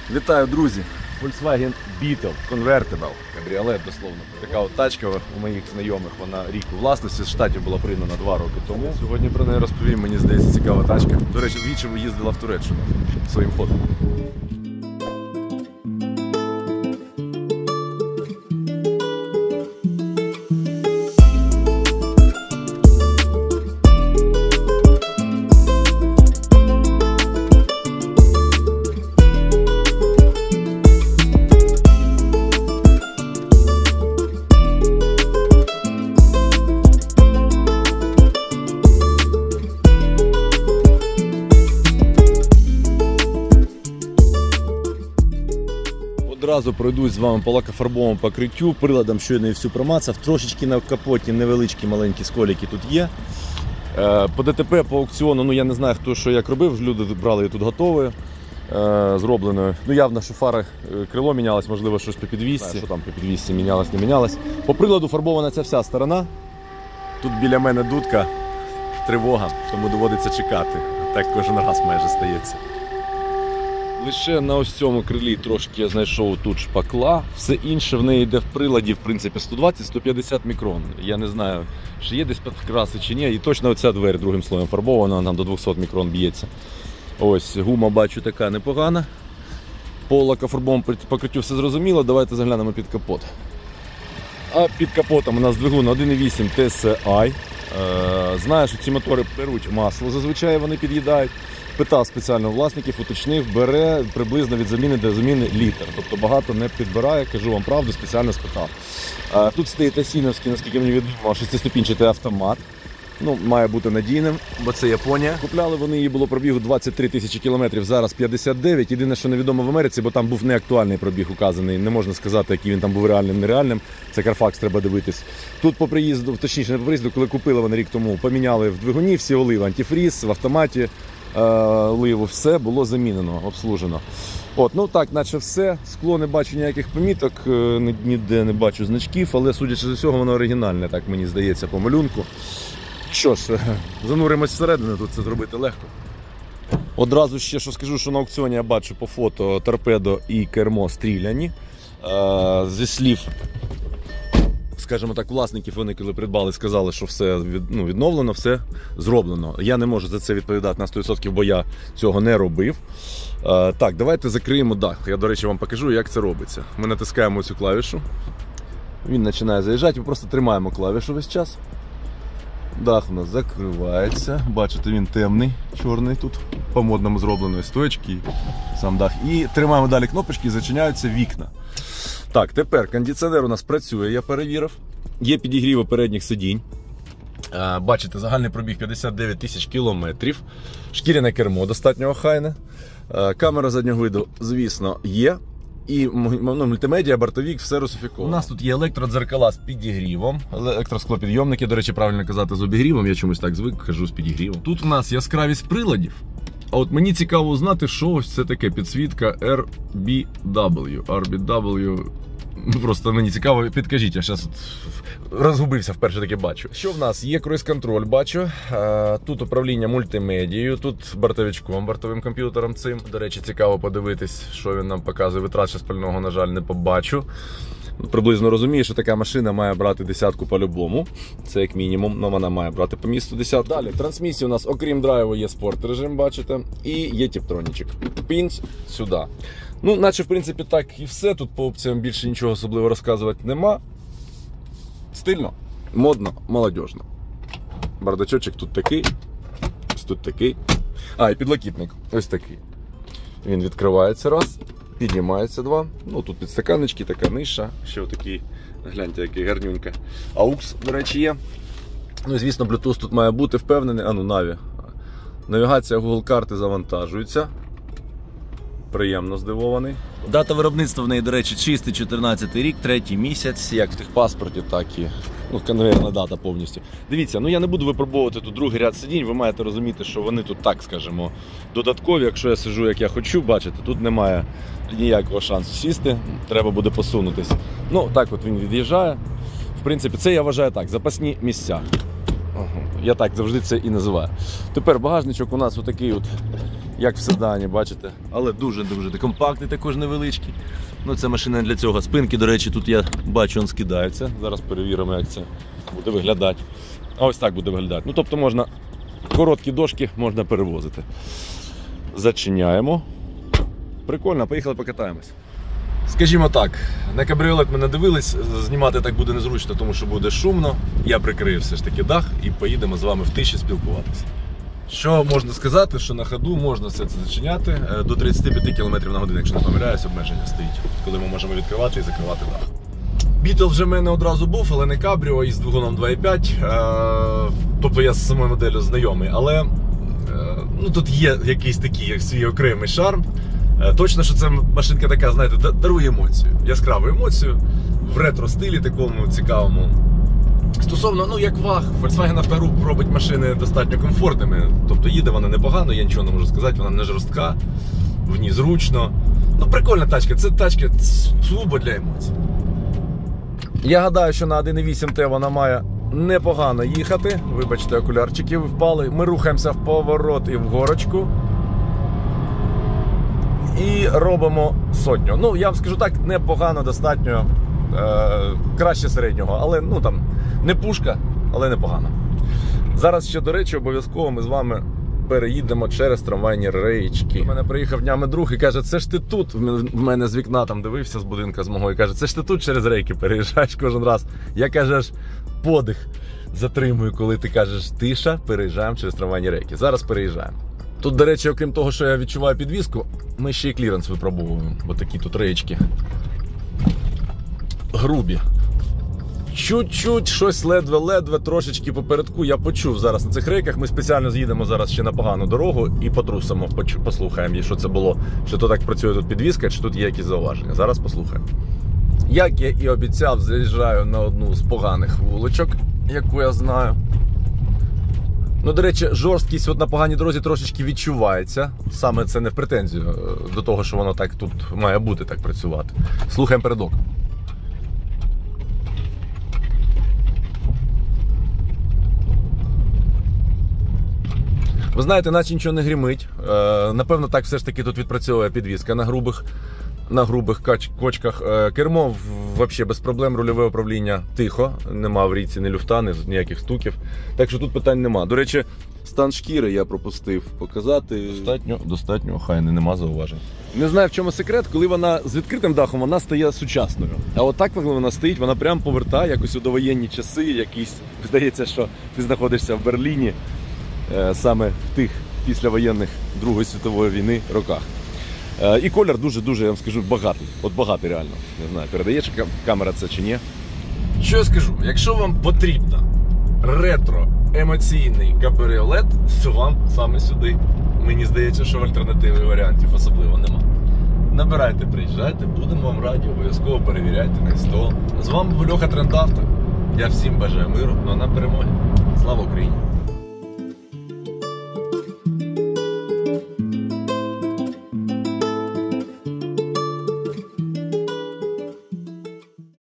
Вітаю, друзі! Volkswagen Beetle Convertible, кабріолет дословно. Така от тачка у моїх знайомих, вона рік у власності, з Штатів була придбана 2 роки тому. Сьогодні про неї розповім, мені здається, цікава тачка. До речі, двічі виїздила в Туреччину своїм фото. Одразу пройдусь з вами по лакофарбовому покриттю, приладом щойно і всю промацав. Трошечки на капоті невеличкі маленькі сколіки тут є. По ДТП, по аукціону, ну я не знаю, хто що як робив, люди брали її тут готовою, зробленою. Ну явно, що фара, крило мінялось, можливо, щось по підвісці. Що там по підвісці мінялось, не мінялось. По приладу фарбована ця вся сторона. Тут біля мене дудка, тривога, тому доводиться чекати. Так кожен раз майже стається. Лише на ось цьому крилі трошки я знайшов тут шпакла, все інше в неї йде в приладі, в принципі, 120-150 мікрон. Я не знаю, чи є десь підкраси чи ні, і точно оця двері другим слоєм фарбована, нам до 200 мікрон б'ється. Ось, гума бачу така непогана. По лакофарбовому покриттю все зрозуміло, давайте заглянемо під капот. А під капотом у нас двигун 1.8 TSI. Знаю, що ці мотори беруть масло, зазвичай вони під'їдають. Питав спеціально власників, уточнив, бере приблизно від заміни до заміни літр. Тобто багато не підбирає, кажу вам правду, спеціально спитав. Тут стоїть Асіновський, наскільки мені відомо, 6-ступінчатий автомат. Ну, має бути надійним, бо це Японія. Купляли вони, її було пробігу 23 тисячі кілометрів, зараз 59. Єдине, що невідомо в Америці, бо там був неактуальний пробіг указаний. Не можна сказати, який він там був реальним, нереальним. Це Carfax, треба дивитись. Тут по приїзду, точніше не по приїзду, коли купили вони рік тому, поміняли в двигуні всі оливи, антифріз, в автоматі. Оливу, все було замінено, обслужено. От, ну так, наче все. Скло не бачу ніяких поміток, ніде не бачу значків, але судячи з усього, воно оригінальне, так мені здається, по малюнку. Що ж, зануримось всередину, тут це зробити легко. Одразу ще що скажу, що на аукціоні я бачу по фото торпедо і кермо стріляні. Зі слів, скажімо так, власників, вони коли придбали, сказали, що все відновлено, все зроблено. Я не можу за це відповідати на 100%, бо я цього не робив. Так, давайте закриємо дах. Я, до речі, вам покажу, як це робиться. Ми натискаємо цю клавішу. Він починає заїжджати, ми просто тримаємо клавішу весь час. Дах у нас закривається. Бачите, він темний, чорний тут, по-модному зробленої стоечки, сам дах. І тримаємо далі кнопочки і зачиняються вікна. Так, тепер кондиціонер у нас працює, я перевірив. Є підігріви передніх сидінь. Бачите, загальний пробіг 59 тисяч кілометрів. Шкіряне кермо достатньо охайне. Камера заднього виду, звісно, є. І мультимедіа, бортовік, все русифіковано. У нас тут є електродзеркала з підігрівом, електросклопідйомники, до речі, правильно казати з обігрівом, я чомусь так звик, кажу з підігрівом. Тут у нас яскравість приладів. А от мені цікаво узнати, що ось це таке підсвітка RBW. Просто мені цікаво, підкажіть, я зараз розгубився, вперше таке бачу. Що в нас? Є круїз-контроль, бачу. Тут управління мультимедією, тут бортовичком, бортовим комп'ютером цим. До речі, цікаво подивитись, що він нам показує. Витрат спального, на жаль, не побачу. Приблизно розумію, що така машина має брати десятку по-любому. Це як мінімум, але вона має брати по місту десятку. Далі, трансмісія у нас, окрім драйву, є спорт режим, бачите, і є тіптронічик. Пінць сюди. Ну, наче, в принципі, так і все. Тут по опціям більше нічого особливо розказувати нема. Стильно, модно, молодіжно. Бардачочок тут такий, ось тут такий. І підлокітник ось такий. Він відкривається раз. Піднімається два. Ну, тут підстаканнички, така ниша. Ще отакий, гляньте, який гарнюнька. AUX, до речі, є. Ну і, звісно, Bluetooth тут має бути, впевнений. Наві. Навігація, Google карти завантажується. Приємно здивований. Дата виробництва в неї, до речі, чистий 14-й рік, 3-й місяць, як в техпаспорті, так і конвейерна дата повністю. Дивіться, я не буду випробовувати тут другий ряд сидінь, ви маєте розуміти, що вони тут, так скажімо, додаткові. Якщо я сиджу, як я хочу, бачите, тут немає ніякого шансу сісти, треба буде посунутись. Ну, так от він від'їжджає. В принципі, це я вважаю так, запасні місця. Я так завжди це і називаю. Тепер багажничок у нас отакий от як в седані, бачите. Але дуже-дуже компактний, також невеличкий. Ну, це машина для цього. Спинки, до речі, тут я бачу, він скидається. Зараз перевіримо, як це буде виглядати. А ось так буде виглядати. Ну, тобто можна, короткі дошки можна перевозити. Зачиняємо. Прикольно, поїхали покатаємось. Скажімо так, на кабріолет ми не дивились, знімати так буде незручно, тому що буде шумно. Я прикрию все ж таки дах і поїдемо з вами в тиші спілкуватися. Що можна сказати, що на ходу можна все це зачиняти до 35 км на годину, якщо не помиляюсь, обмеження стоїть, коли ми можемо відкривати і закривати дах. Бітл вже в мене одразу був, але не кабріо, із двигуном 2.5, тобто я з самою моделлю знайомий, але ну, тут є якийсь такий як свій окремий шарм. Точно, що це машинка така, знаєте, дарує емоцію, яскраву емоцію, в ретро-стилі такому цікавому. Стосовно, ну як ваг, Volkswagen Autogroup робить машини достатньо комфортними, тобто їде вона непогано, я нічого не можу сказати, вона не жорстка, в ній зручно. Ну прикольна тачка, це тачка сугубо для емоцій. Я гадаю, що на 1.8T вона має непогано їхати, вибачте, окулярчики впали, ми рухаємося в поворот і в горочку. І робимо сотню. Ну, я вам скажу так, непогано, достатньо, краще середнього, але, ну, там, не пушка, але непогано. Зараз ще, до речі, обов'язково ми з вами переїдемо через трамвайні рейчки. У мене приїхав днями друг і каже, це ж ти тут, в мене з вікна там дивився з будинка з мого, і каже, це ж ти тут через рейки переїжджаєш кожен раз. Я, каже, аж подих затримую, коли ти кажеш, тиша, переїжджаємо через трамвайні рейки. Зараз переїжджаємо. Тут, до речі, окрім того, що я відчуваю підвіску, ми ще й кліренс випробовуємо. Ось такі тут реєчки. Грубі. Чуть-чуть, щось ледве-ледве, трошечки попередку я почув зараз на цих рейках. Ми спеціально з'їдемо зараз ще на погану дорогу і потрусимо, послухаємо, що це було. Чи то так працює тут підвіска, чи тут є якісь зауваження. Зараз послухаємо. Як я і обіцяв, заїжджаю на одну з поганих вуличок, яку я знаю. Ну, до речі, жорсткість от на поганій дорозі трошечки відчувається. Саме це не в претензію до того, що воно так тут має бути, так працювати. Слухаємо передок. Ви знаєте, наче нічого не гримить. Напевно, так все ж таки тут відпрацьовує підвізка на грубих кочках. Кермо взагалі без проблем, рульове управління тихо, нема в ріці ні люфта, ніяких стуків. Так що тут питань нема. До речі, стан шкіри я пропустив показати. Достатньо охайний, нема зауважень. Не знаю, в чому секрет, коли вона з відкритим дахом, вона стає сучасною. А от так, коли вона стоїть, вона прям повертає якось у довоєнні часи, якісь, здається, що ти знаходишся в Берліні, саме в тих післявоєнних Другої світової війни роках. І колір дуже-дуже, я вам скажу, багатий. От багатий реально. Не знаю, передає камера це чи ні. Що я скажу? Якщо вам потрібно ретро-емоційний кабріолет, то вам саме сюди. Мені здається, що альтернативних варіантів особливо нема. Набирайте, приїжджайте, будемо вам раді, обов'язково перевіряйте на 100. З вами був Льоха Трендавто. Я всім бажаю миру, ну а нам перемоги. Слава Україні!